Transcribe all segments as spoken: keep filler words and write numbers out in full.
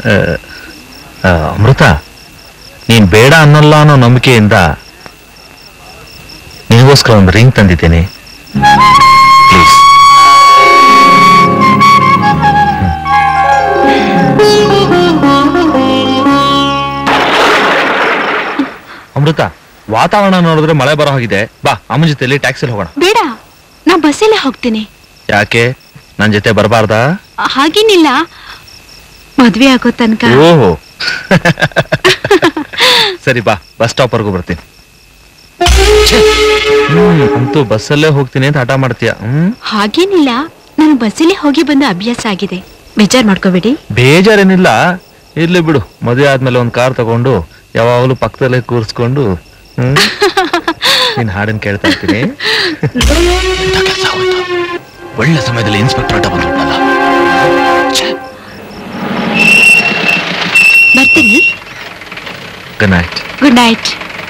ಅಮೃತ, ನೀನ್ ಬೇಡ ಅನ್ನಲ್ಲ ಅನ್ನೋ ನಂಬಿಕೆಯಿಂದ ನಿನಗೋಸ್ಕರ ಒಂದು ರಿಂಗ್ ತಂದಿದ್ದೇನೆ. ಪ್ಲೀಸ್. ಅಮೃತ, ವಾತಾವರಣ ನೋಡಿದ್ರೆ ಮಳೆ ಬರೋ ಹಾಗಿದೆ. ಬಾ, ಅಮ್ಮನ ಜೊತೆಲಿ ಟ್ಯಾಕ್ಸಿಲಿ ಹೋಗೋಣ. ಬೇಡ, ನಾ ಬಸ್ಸಲ್ಲೇ ಹೋಗ್ತೀನಿ. ಯಾಕೆ, ನನ್ ಜೊತೆ ಬರಬಾರ್ದಾ? ಹಾಗೇನಿಲ್ಲ, ಮದ್ವೆ ಆಗೋ ತನಕ. ಓಹೋ ಸರಿ, ಬಾ, ಬಸ್ ಸ್ಟಾಪ್ ವರ್ಗೂ ಬರ್ತೀನಿ. ಹ್ಮ್ ಅಂತೂ ಬಸ್ಸಲ್ಲೇ ಹೋಗ್ತೀನಿ ಅಂತ ಹಠ ಮಾಡ್ತೀಯ? ಹ್ಮ್ ಹಾಗೇನಿಲ್ಲ, ನನ್ ಬಸ್ಸಲ್ಲೇ ಹೋಗಿ ಬಂದು ಅಭ್ಯಾಸ ಆಗಿದೆ. ಬೇಜಾರ್ ಮಾಡ್ಕೋಬೇಡಿ. ಬೇಜಾರೇನಿಲ್ಲ, ಇರ್ಲಿ ಬಿಡು. ಮದುವೆ ಆದ್ಮೇಲೆ ಒಂದ್ ಕಾರ್ ತಗೊಂಡು ಯಾವಾಗಲೂ ಪಕ್ಕದಲ್ಲೇ ಕೂರ್ಸ್ಕೊಂಡು ಹ್ಮ್ ನೀನ್ ಹಾಡನ್ ಕೇಳ್ತಾ ಇರ್ತೀನಿ. ಒಳ್ಳೆ ಸಮಯದಲ್ಲಿ ಇನ್ಸ್ಪೆಕ್ಟರ್ ಆಟ ಬಂದ್ಬಿಟ್ಟಲ್ಲ. ಬರ್ತೀನಿ. Good night. Good night.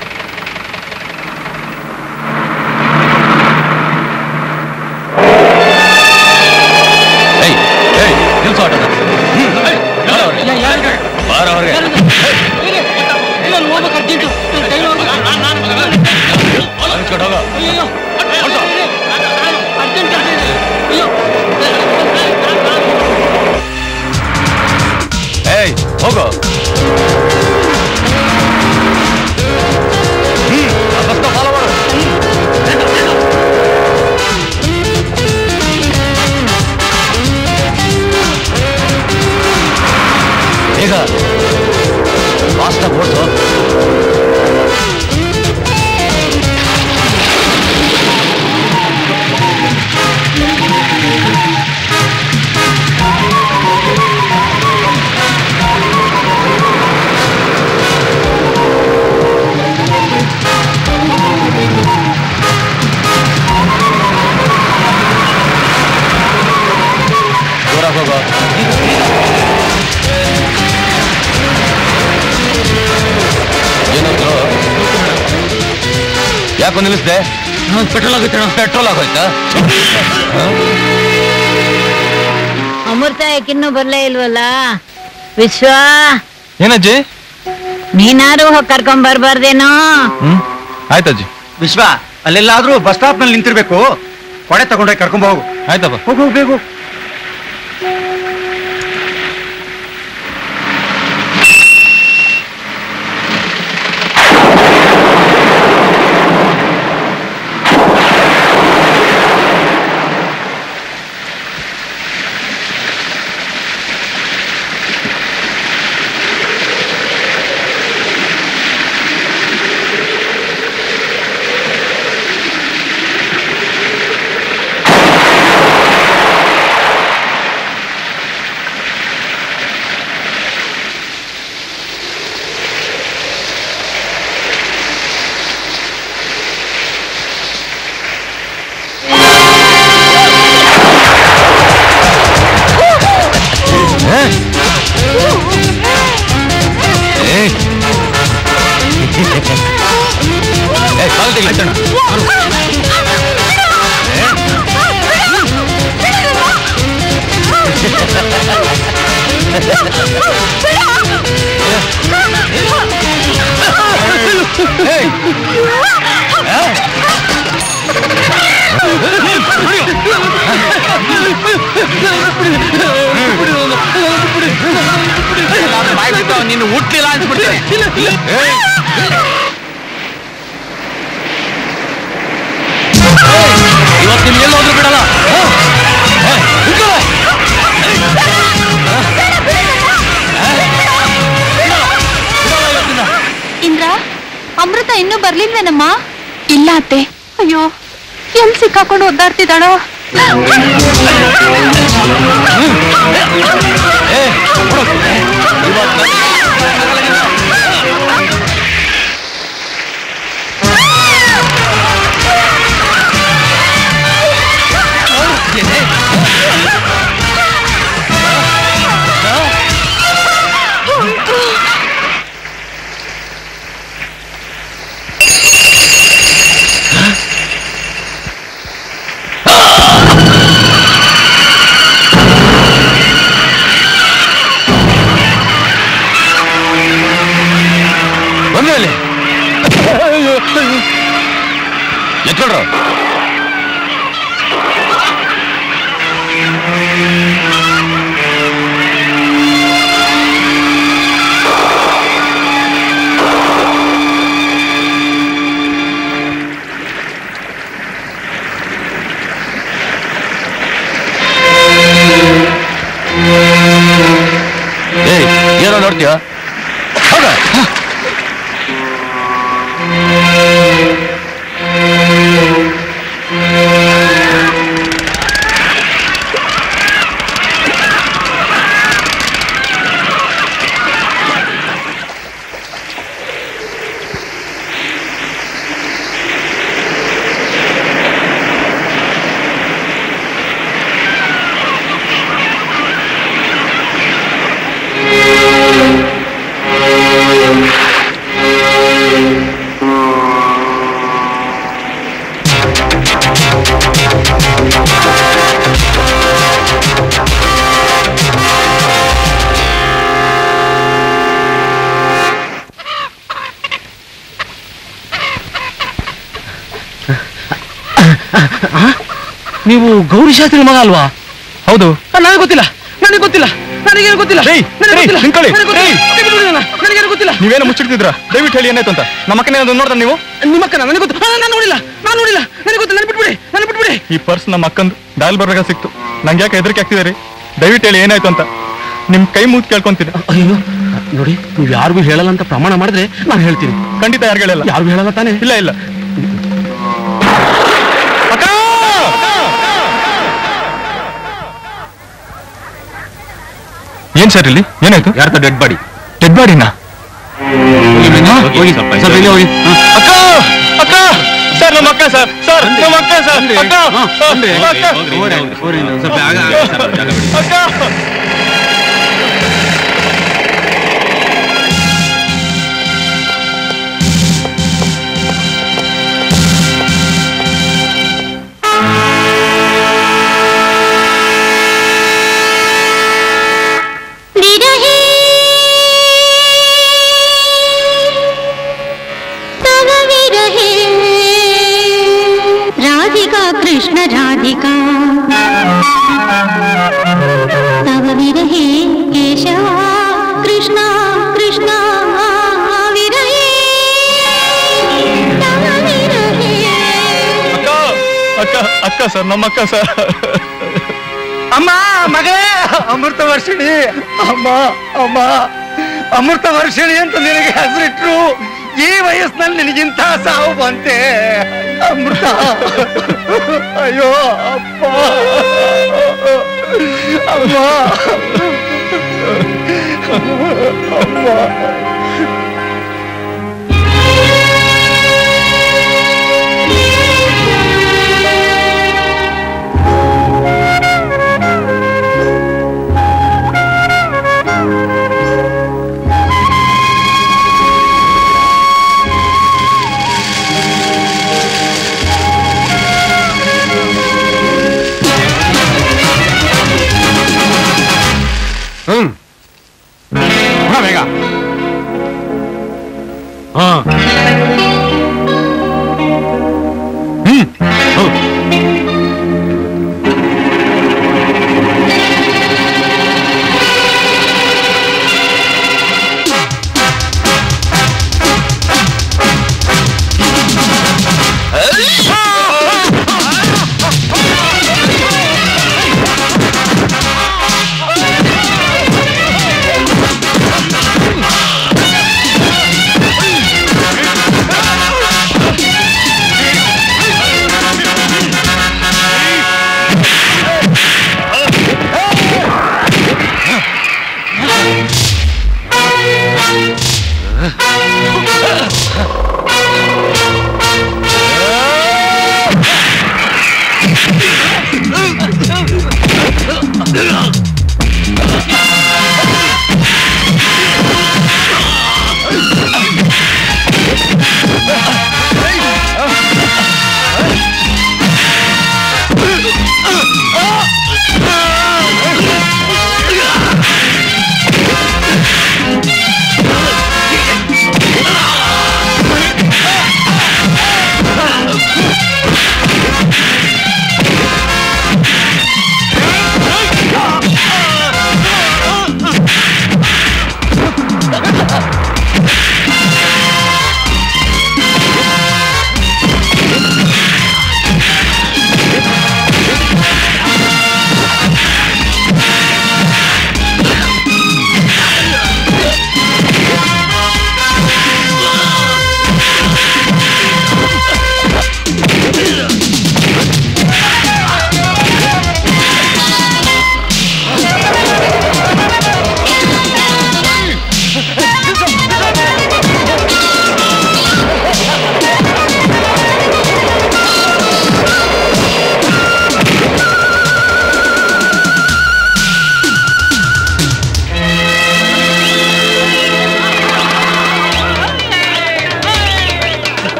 ಹೋಗೋ. ಬೇಗ ಫಾಸ್ಟಾಗಿ ಓಡಿಸು. ಯಾಕೋ ನಿಲ್ಲಿಸ್ದೆ? ಪೆಟ್ರೋಲ್ ಆಗುತ್ತೆ. ಪೆಟ್ರೋಲ್ ಆಗೋಯ್ತಾ? ಅಮೃತ ಯಾಕಿನ್ನೂ ಬರ್ಲೇ ಇಲ್ವಲ್ಲ? ವಿಶ್ವ, ಏನಜ್ಜಿ? ನೀನಾರು ಹೋಗಿ ಕರ್ಕೊಂಡ್ ಬರ್ಬಾರ್ದೇನೋ? ಹ್ಮ್ ಆಯ್ತಜ್ಜಿ. ವಿಶ್ವ, ಅಲ್ಲೆಲ್ಲಾದ್ರೂ ಬಸ್ ಸ್ಟಾಪ್ ನಲ್ಲಿ ನಿಂತಿರ್ಬೇಕು. ಕೊಡೆ ತಗೊಂಡೋಗಿ ಕರ್ಕೊಂಡ್ ಹೋಗು. ಆಯ್ತಪ್ಪ, ಹೋಗು ಹೋಗ್ಬೇಕು. ನೀನು ಹುಟ್ಟಿಲ್ಲ ಅನ್ಸ್ಬಿಡ್ತೀನಿ. ಇವತ್ತು ನಿಮ್ಗೆ ಎಲ್ಲೋದ್ರು ಬಿಡಲ್ಲ. ಇಂದ್ರ, ಅಮೃತ ಇನ್ನೂ ಬರ್ಲಿಲ್ವೇನಮ್ಮ? ಇಲ್ಲ ಅತ್ತೆ. ಅಯ್ಯೋ, ಎಲ್ಲಿ ಸಿಕ್ಕಾಕೊಂಡು ಒದ್ದಾಡ್ತಿದ್ದಾಳೋ? ಎತ್ಕೊಳ್ರು. ಏನೋ ನೋಡ್ತೀಯ? ನೀವು ಗೌರಿ ಶಾಸ್ತ್ರಿ ಮಗ ಅಲ್ವಾ? ಹೌದು. ನನಗೆ ಗೊತ್ತಿಲ್ಲ, ನನಗೆ ಗೊತ್ತಿಲ್ಲ, ನನಗೇನು ಗೊತ್ತಿಲ್ಲ, ನನಗೇನು ಗೊತ್ತಿಲ್ಲ. ನೀವೇನು ಮುಚ್ಚಿಡ್ತಿದ್ರ? ದಯವಿಟ್ಟು ಹೇಳಿ ಏನಾಯ್ತು ಅಂತ. ನಮ್ಮ ಅಕ್ಕನೇ ನೋಡ್ದ ನೀವು? ನಿಮ್ಮ ಅಕ್ಕನ ನನಗೆ ಗೊತ್ತು. ನಾನು ನೋಡಿಲ್ಲ, ನಾನು ನೋಡಿಲ್ಲ, ನನಗೆ ಗೊತ್ತಿಲ್ಲ. ನನಗೆ ಬಿಟ್ಬಿಡಿ, ನನಗೆ ಬಿಟ್ಬಿಡಿ. ಈ ಪರ್ಸ್ ನಮ್ಮ ಅಕ್ಕಂದು ಡಾಲ್ ಬರ್ಬೇಕ ಸಿಕ್ತು. ನಂಗೆ ಯಾಕೆ ಹೆದರಿಕೆ ಆಗ್ತಿದೆ? ದಯವಿಟ್ಟು ಹೇಳಿ ಏನಾಯ್ತು ಅಂತ. ನಿಮ್ ಕೈ ಮೂತ್ ಕೇಳ್ಕೊಂತೀನಿ. ಅಯ್ಯೋ ನೋಡಿ, ನೀವು ಯಾರಿಗೂ ಹೇಳಲ್ಲ ಅಂತ ಪ್ರಮಾಣ ಮಾಡಿದ್ರೆ ನಾನು ಹೇಳ್ತೀನಿ. ಖಂಡಿತ ಯಾರು ಹೇಳಲ್ಲ. ಯಾರಿಗೂ ಹೇಳಲ್ಲ ತಾನೇ? ಇಲ್ಲ ಇಲ್ಲ. ಏನ್ ಸರ್ ಇಲ್ಲಿ ಏನಾಯ್ತು? ಯಾರ್ದ ಡೆಡ್ ಬಾಡಿ? ಡೆಡ್ ಬಾಡಿನಾ? ಅಕ್ಕ ಅಕ್ಕ ಸರ್, ನಮ್ಮ ಅಕ್ಕ ಸರ್, ಸರ್ ನಮ್ಮ ಅಕ್ಕ ಸರ್, ಅಕ್ಕ ಅಕ್ಕ. कृष्ण राधिका तव विरहे केशव कृष्ण कृष्ण विरहे तव विरहे. ಅಕ್ಕ ಅಕ್ಕ ಅಕ್ಕ ಸರ್, ನಮ್ಮ ಅಕ್ಕ ಸರ್. ಅಮ್ಮ ಮಗಳೇ, ಅಮೃತ ವರ್ಷಿಣಿ. ಅಮ್ಮ ಅಮ್ಮ ಅಮೃತ ವರ್ಷಿಣಿ ಅಂತ ನಿನಗೆ ಹೆಸರಿಟ್ರು. ಈ ವಯಸ್ಸಿನಲ್ಲಿ ನಿನಗಿಂತ ಸಾವು ಬಂತೆ ಅಮೃತ. ಅಯ್ಯೋ ಅಪ್ಪ, ಅಮ್ಮ ಅಮ್ಮ. ಹ್ಮ್ ಬೇಗ. ಹಾ ಹ್ಮ್